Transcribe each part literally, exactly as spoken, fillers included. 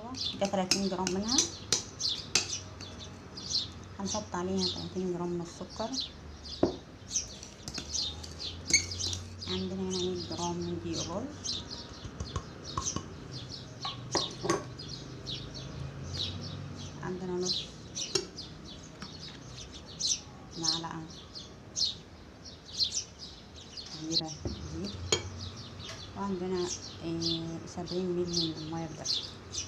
حلوة. ده تلاتين جرام منها. هنحط عليها تلاتين جرام من السكر. عندنا هنا مية جرام من دقيق الرز. عندنا نص معلقة كبيرة زيت. وعندنا سبعين مللي من المية الدافية.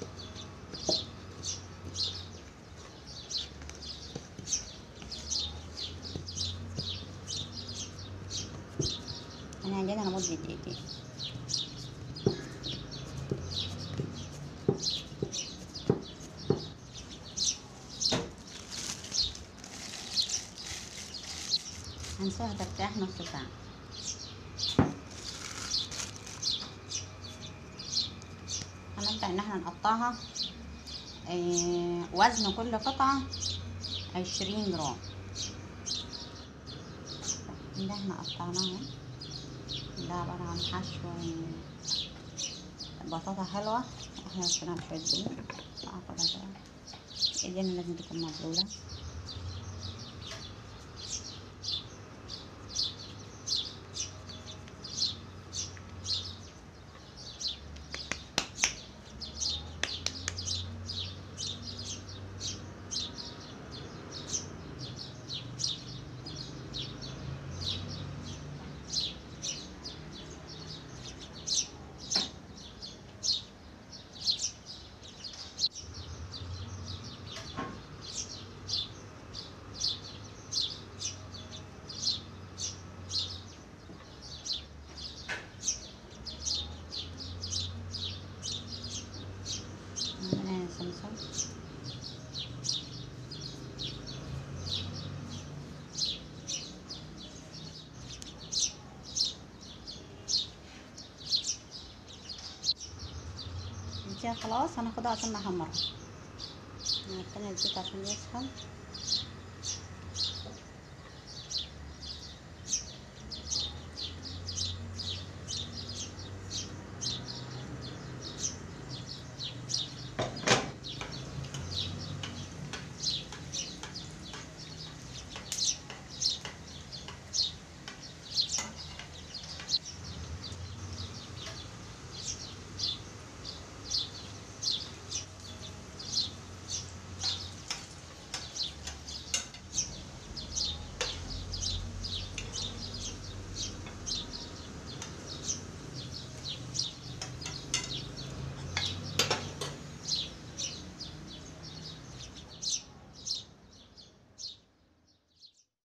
هنعجنها لمدة دقيقتين. هنسيبها ترتاح نص ساعة. هنبدأ ان احنا نقطعها. اه وزن كل قطعة عشرين جرام. ده احنا قطعناها. ده عبارة عن حشو بطاطا حلوة. احنا نسينا شوية دقيق. هاخدها كده. ايدينا لازم تكون مبلولة. عندنا صلصة. دي خلاص هناخدها عشان نحمرها. نحطها الزيت عشان يسخن.